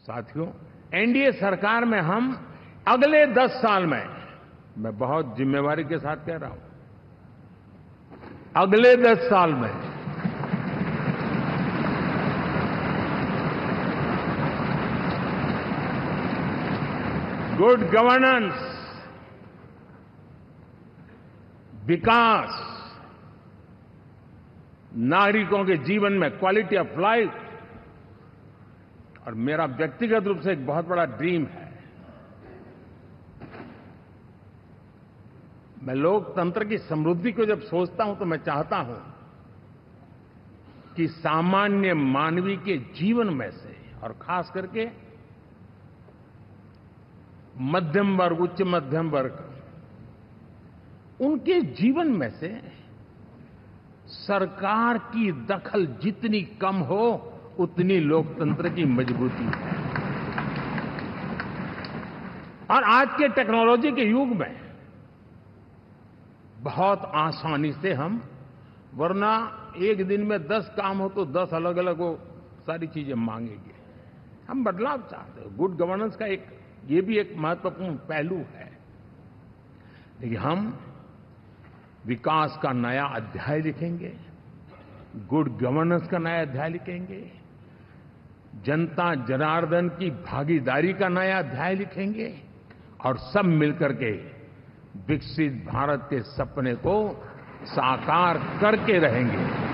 साथियों, एनडीए सरकार में हम अगले 10 साल में, मैं बहुत जिम्मेवारी के साथ कह रहा हूं, अगले 10 साल में गुड गवर्नेंस, विकास, नागरिकों के जीवन में क्वालिटी ऑफ लाइफ, और मेरा व्यक्तिगत रूप से एक बहुत बड़ा ड्रीम है, मैं लोकतंत्र की समृद्धि को जब सोचता हूं तो मैं चाहता हूं कि सामान्य मानवीय के जीवन में से, और खास करके मध्यम वर्ग, उच्च मध्यम वर्ग, उनके जीवन में से सरकार की दखल जितनी कम हो उतनी लोकतंत्र की मजबूती है। और आज के टेक्नोलॉजी के युग में बहुत आसानी से हम, वरना एक दिन में 10 काम हो तो 10 अलग अलग वो सारी चीजें मांगेंगे। हम बदलाव चाहते हैं। गुड गवर्नेंस का ये भी एक महत्वपूर्ण पहलू है। देखिए, हम विकास का नया अध्याय लिखेंगे, गुड गवर्नेंस का नया अध्याय लिखेंगे, जनता जनार्दन की भागीदारी का नया अध्याय लिखेंगे, और सब मिलकर के विकसित भारत के सपने को साकार करके रहेंगे।